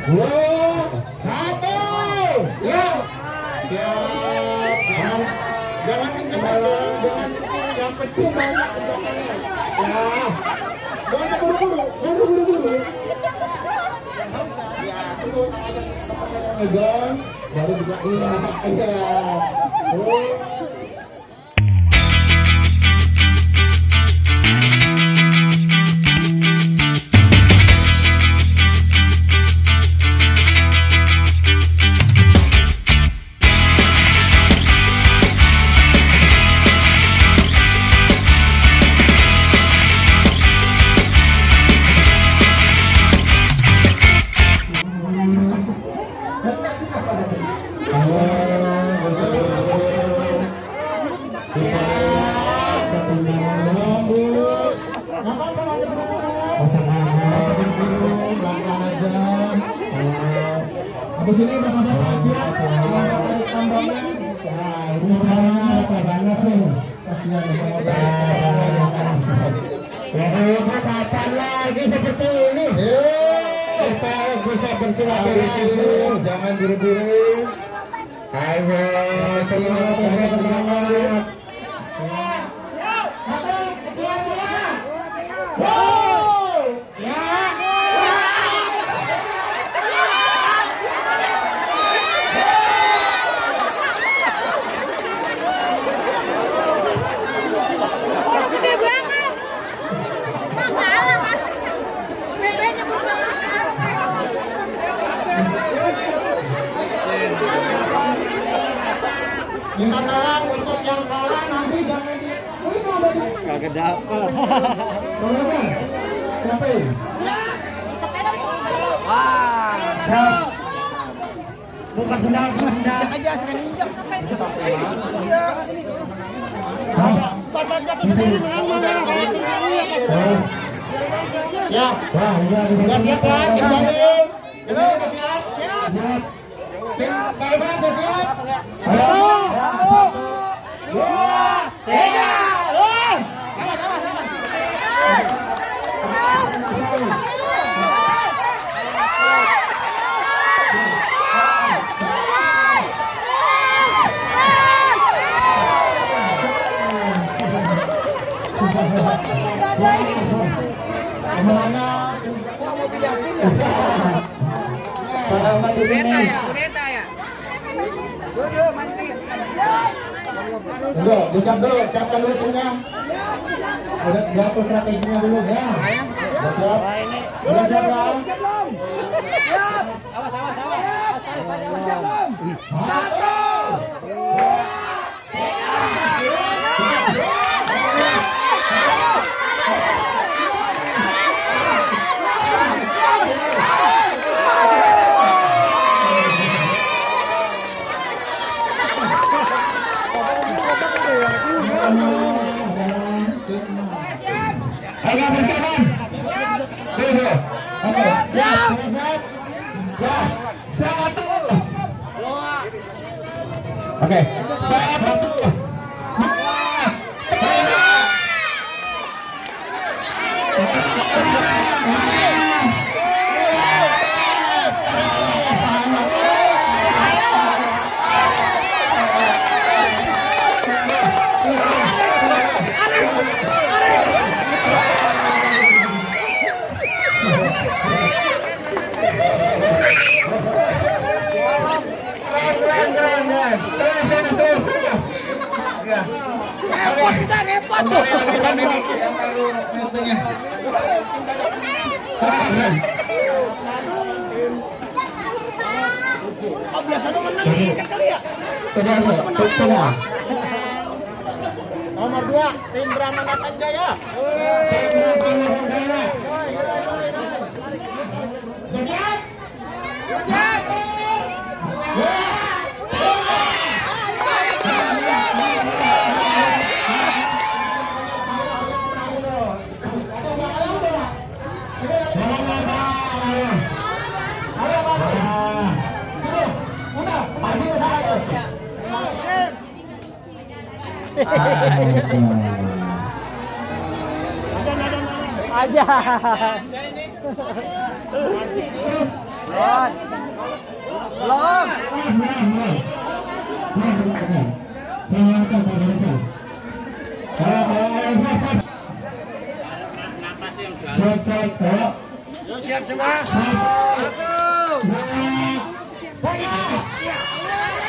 2, 1. Ya. Siap. Jangan kencang, yang penting banyak tendangannya. Ya. Jangan buru-buru. Ya, terus megang, baru juga ini aja. Habis ini bapak-bapak siap tarik tambangnya. Ini banyak sih. Kasihan kapan lagi seperti ini? Kita bisa bersilaturahmi, jangan buru-buru. Ayo, semangat bersemangat. Untuk yang kalah nanti jangan kagak dapat. Siapa ini? Wah. Bukan sendal. Aja sekali injak. Iya. Ya, siap kan? Siap. Tim Taiwan siap. Ayo. 2, 3. Kureta ya. Yo, maju nih. Enggak, disiap dulu, siapkan dulu timnya. Udah diatur strateginya dulu ya. Udah siap. Udah siap belum? Siap. Awas. Siap belum? 1, 2, 3. Ayo persiapan. Tuh. Oke. Siap. Ya. Satu. Oke. Satu. Ngepot kita, ngepot tuh. Oh, biasa dong menang diikat kali ya? Nomor 2, tim Brahma Nathan Jaya. Siap. aja. Belum. Belum. Siap semua.